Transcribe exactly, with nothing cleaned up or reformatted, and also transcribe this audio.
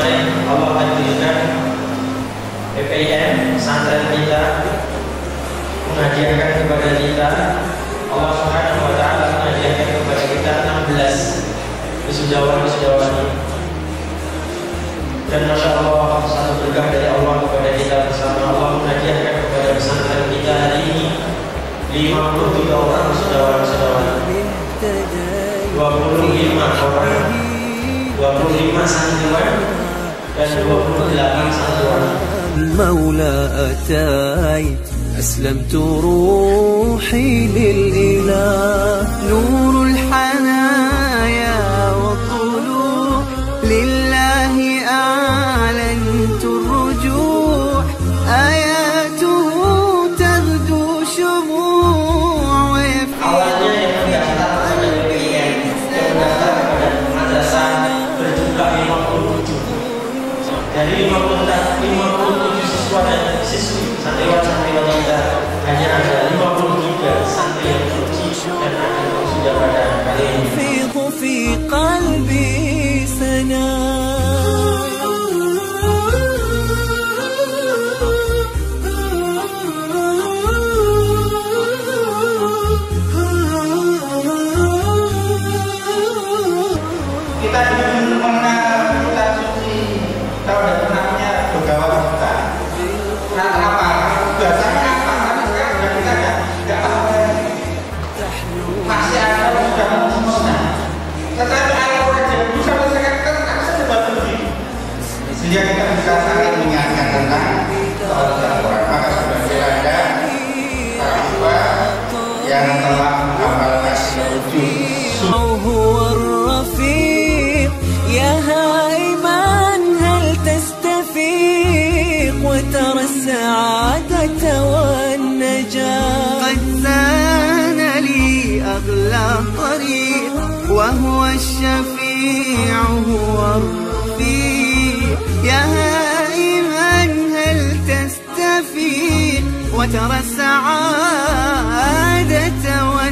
kemarin Allah takdirkan P P I M pesantren kita menghadiahkan kepada kita, Allah Subhanahu wa taala menghadiahkan kepada kita enam belas wisudawan-wisudawati. Dan Masya Allah, satu berkah dari Allah kepada kita bersama. Allah menghadiahkan kepada pesantren kita hari ini lima puluh tiga orang wisudawan-wisudawati, dua puluh lima orang, dua puluh lima santriwan dan dua puluh delapan santriwan. المولى أتاي أسلمت روحي للإله نور الحنايا والطلوع لله أعلنت الرجوع آياته تغدو شموع awalnya yang mendaftar pada P P I M yang mendaftar pada madrasah berjumlah lima puluh tujuh. Dari lima puluh tujuh siswa dan siswi santriwan-santriwan kita hanya ada lima puluh tiga santri yang suci dan akan sudah pada kali ini. في قلبي سنا kita ingin mengenal kitab suci kalau ada benarnya begawan kita. Nah, kenapa? Biasanya apa? Tapi sekarang sudah kita nggak nggak tahu lagi. Masih ada yang sudah musnah. Tetapi Al-Quran yang bisa menyelesaikan kan sebab begini. Sehingga kita bisa saling mengingatkan tentang soal Al-Quran. Maka sudah ada para siswa yang telah menghafalkan tujuh. هو الرفيق يا هائما هل تستفيق وترى السعادة والنجاة قد زان لي أغلى طريق وهو الشفيع هو الرفيق يا هائما هل تستفيق وترى السعادة والنجاة